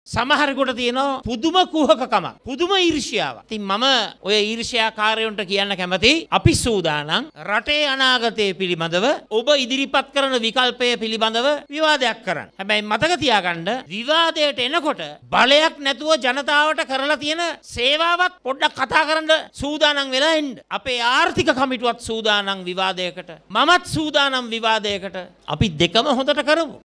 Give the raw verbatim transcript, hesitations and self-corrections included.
සමහරෙකුට තියෙනවා පුදුම කුහකකමක්, පුදුම ඊර්ෂ්‍යාවක්. ඉතින් මම ඔය ඊර්ෂ්‍යාකාරයන්ට කියන්න කැමති අපි සූදානම් රටේ අනාගතය පිළිබඳව ඔබ ඉදිරිපත් කරන විකල්පය පිළිබඳව විවාදයක් කරන්න. හැබැයි මතක තියාගන්න විවාදයට එනකොට බලයක් නැතුව ජනතාවට කරලා තියෙන සේවාවත් පොඩ්ඩක් කතා කරන්න සූදානම් වෙලා ඉන්න. අපේ ආර්ථික කමිටුවත් සූදානම් විවාදයකට. මමත් සූදානම් විවාදයකට. අපි දෙකම හොඳට කරමු.